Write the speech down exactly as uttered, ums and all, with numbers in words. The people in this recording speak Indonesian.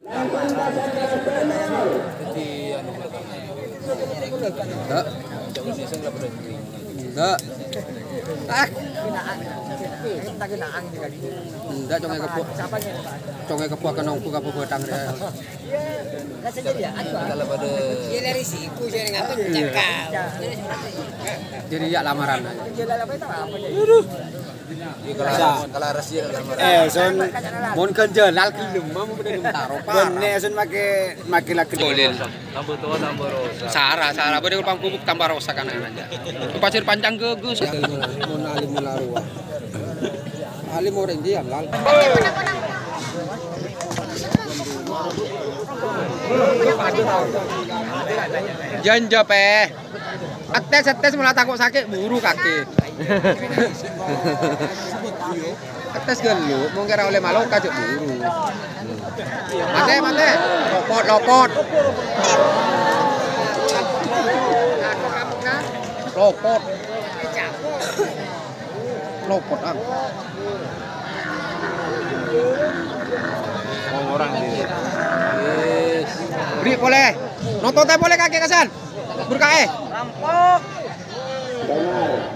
Enggak. Enggak. Ah. Enggak conge kebuak. Conge kebuak kan nongku kapu batang dia. Kalau pada dia dari siku jadi ngapa cakap. Jadi ya lamaran. Kalau rahasia lamaran. Eh, son Mon kan jalal kilem mau beda taro pa. benne son make make laki. Boleh. Tambah tua tambah rosa. Sara, Sara beda pang pupuk tambah rosa kan aja. Pasir panjang gegus. Mon alim mularua. Alim orang dia lal. Janja pe. Ates ates malah takut sakit buru kaki. Ates gelu, mau kira oleh malu kajuk buru. Mate mate, lopot lopot. Lopot. Lopot ah. Orang ini. Yes. Beri boleh. Nonton boleh kaki kasan. Berkae. Rampok.